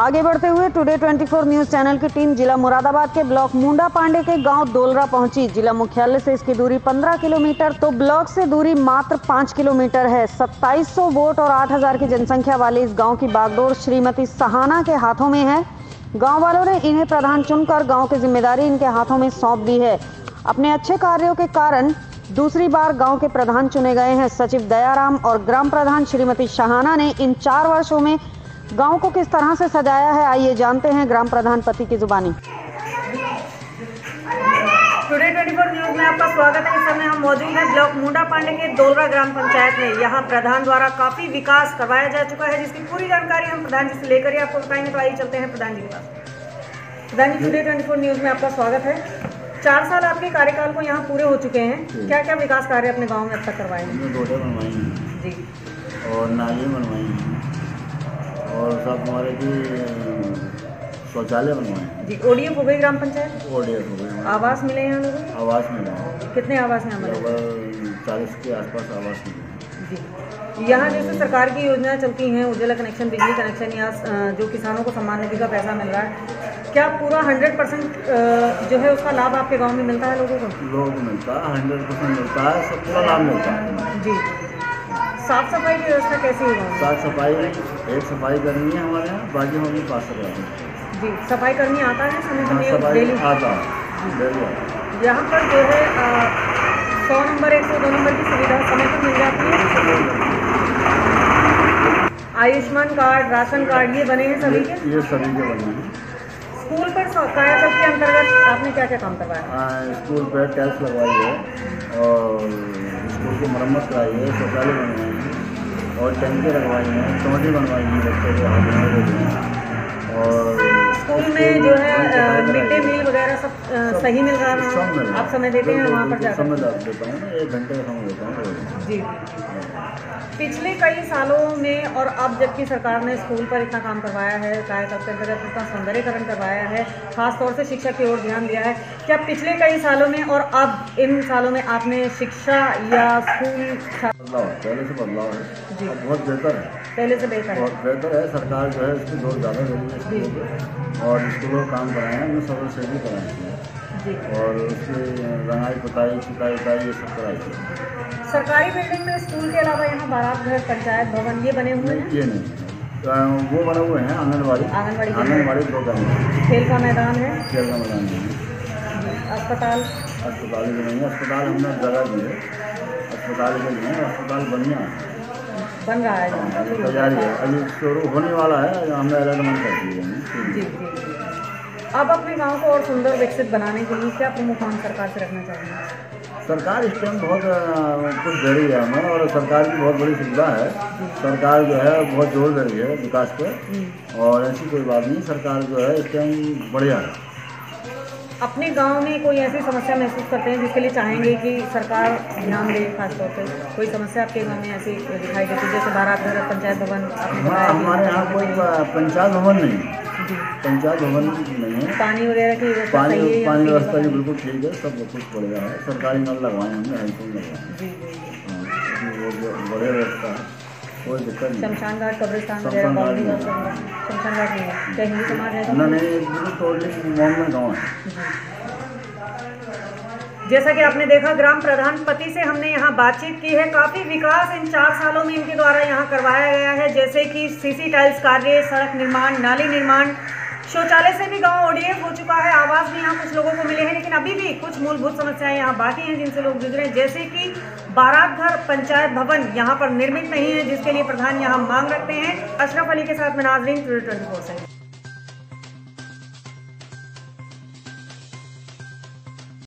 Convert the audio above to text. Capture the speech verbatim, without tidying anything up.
आगे बढ़ते हुए टुडे चौबीस न्यूज चैनल की टीम जिला मुरादाबाद के ब्लॉक मुंडा पांडे के गांव दोलरा पहुंची। जिला मुख्यालय से इसकी दूरी पंद्रह किलोमीटर तो ब्लॉक से दूरी मात्र पाँच किलोमीटर है। सत्ताईस सौ वोट और आठ हज़ार की जनसंख्या वाले इस गांव की बागडोर श्रीमती सहाना के हाथों में है। गांव वालों ने इन्हें प्रधान चुनकर गांव की जिम्मेदारी इनके हाथों में सौंप दी है। अपने अच्छे कार्यों के कारण दूसरी बार गांव के प्रधान चुने गए हैं। सचिव दयाराम और ग्राम प्रधान श्रीमती सहाना ने इन चार वर्षों में गांव को किस तरह से सजाया है, आइए जानते हैं ग्राम प्रधान पति की जुबानी। टुडे चौबीस न्यूज में आपका स्वागत है। इस समय हम मौजूद हैं ब्लॉक मुंडा पांडे के दोलरा ग्राम पंचायत में। यहाँ प्रधान द्वारा काफी विकास करवाया जा चुका है, जिसकी पूरी जानकारी हम प्रधान जी से लेकर ही आपको बताएंगे। तो आइए चलते हैं प्रधान जी के पास। प्रधान जी, टुडे चौबीस न्यूज में आपका स्वागत है। चार साल आपके कार्यकाल को यहाँ पूरे हो चुके हैं, क्या क्या विकास कार्य अपने गाँव में अब तक करवाए हैं? रोडें बनवाई हैं जी, और नाली बनवाई हैं और सब हमारे की शौचालय बनवाए हैं जी। ओडीएफ हो गई ग्राम पंचायत, ओडीएफ हो गए, आवास मिले हैं लोगों को? आवास मिला, कितने आवास हैं हमारे? लगभग चालीस के आसपास आवास मिले जी। यहाँ जैसे सरकार की योजनाएं चलती हैं, उज्ज्वला कनेक्शन, बिजली कनेक्शन या जो किसानों को सम्मान निधि का पैसा मिल रहा है, क्या पूरा हंड्रेड परसेंट जो है उसका लाभ आपके गांव में मिलता है लोगों को? लोगों को मिलता है, हंड्रेड परसेंट मिलता है, सब पूरा लाभ मिलता है जी। साफ सफाई की व्यवस्था कैसी है गाँव में? साफ सफाई एक सफाई कर्मी है हमारे यहाँ, बाकी हम लोग पास सफाई हैं जी। सफाई कर्मी आता है समय हाँ, समय सफाई डेली आता है डेली आता है। यहाँ पर जो है सौ नंबर एक सौ दो नंबर की सुविधा समय पर मिल जाती है। आयुष्मान कार्ड, राशन कार्ड ये बने हैं सभी के? ये सभी के बने हैं। स्कूल पर कायाकल्प के अंतर्गत आपने क्या क्या काम करवाया? स्कूल पर टैक्स लगवाई है और स्कूल की मरम्मत कराई है, शौचालय बनवाए हैं और टंकी लगवाई हैं, टोटी बनवाई हैं बच्चों के हाथ में देते हैं। और स्कूल में जो है मिड डे मील वगैरह सब, सब सही मिल रहा है? सब मिल रहा है। आप समय देते हैं वहाँ पर जाकर? समय देता हूँ, एक घंटे का समय देता हूँ जी। पिछले कई सालों में और अब जबकि सरकार ने स्कूल पर इतना काम करवाया है, कायाकल्प के अंतर्गत इतना सौंदर्यीकरण करवाया है, खासतौर से शिक्षा की ओर ध्यान दिया है, क्या पिछले कई सालों में और अब इन सालों में आपने शिक्षा या स्कूल बदलाव पहले से बदलाव है जी, बहुत बेहतर है, पहले से बेहतर है? बहुत बेहतर है। सरकार जो है इसकी जोर ज़्यादा दे रही है स्कूलों पर और स्कूलों का काम कराए हैं, हमने सबल से भी कराए हैं और उसकी रंगाई पुताई चिताई उताई ये सब कराई थी। सरकारी बिल्डिंग में स्कूल के अलावा यहाँ बारात घर, पंचायत भवन ये बने हुए हैं? ये नहीं, वो बने हुए हैं आंगनबाड़ी आंगनबाड़ी आंगनबाड़ी दो बने, खेल का मैदान है, खेल का मैदान नहीं है, अस्पताल अस्पताल भी नहीं है। अस्पताल हमने जगह दी है, अस्पताल के लिए अस्पताल बढ़िया है, बन रहा है, तैयारी है, अभी शुरू होने वाला है, हमने अलर्टमेंट कर दी है जी जी। अब अपने गांव को और सुंदर विकसित बनाने के लिए क्या प्रमुख मांग सरकार से रखना चाहिए? सरकार इस टाइम बहुत कुछ दे रही है हमें और सरकार की बहुत बड़ी सुविधा है। सरकार जो है बहुत जोर दे रही है विकास पर और ऐसी कोई बात नहीं, सरकार जो है इस टाइम बढ़िया है। अपने गांव में कोई ऐसी समस्या महसूस करते हैं जिसके लिए चाहेंगे कि सरकार ध्यान दे? खासतौर पे कोई समस्या आपके गांव में ऐसी दिखाई देती है जैसे बारात घर, पंचायत भवन? हाँ, हमारे यहाँ कोई पंचायत भवन नहीं है जी, पंचायत भवन नहीं है। पानी वगैरह की व्यवस्था पानी सही है? पानी व्यवस्था भी बिल्कुल ठीक है, सब कुछ बढ़िया है। सरकारी नल लगवाए हमने, हैंडपम्प लगवाए जी जी। वो बढ़िया व्यवस्था है, कोई दिक्कत नहीं। शमशान घाट, कब्रिस्तान वगैरह? शमशान घाट नहीं है, क्या हिंदू समाज है? नहीं नहीं, बिल्कुल टोटली मोहम्मद गाँव है। जैसा कि आपने देखा, ग्राम प्रधान पति से हमने यहाँ बातचीत की है। काफ़ी विकास इन चार सालों में इनके द्वारा यहाँ करवाया गया है, जैसे कि सीसी टाइल्स कार्य, सड़क निर्माण, नाली निर्माण, शौचालय से भी गांव ओडीएफ हो चुका है, आवास भी यहाँ कुछ लोगों को मिले हैं, लेकिन अभी भी कुछ मूलभूत समस्याएं यहाँ बाकी हैं जिनसे लोग जूझ रहे हैं, जैसे कि बारात घर, पंचायत भवन यहाँ पर निर्मित नहीं है, जिसके लिए प्रधान यहाँ मांग रखते हैं। अशरफ अली के साथ में नाजरीन, टुडे चौबीस से।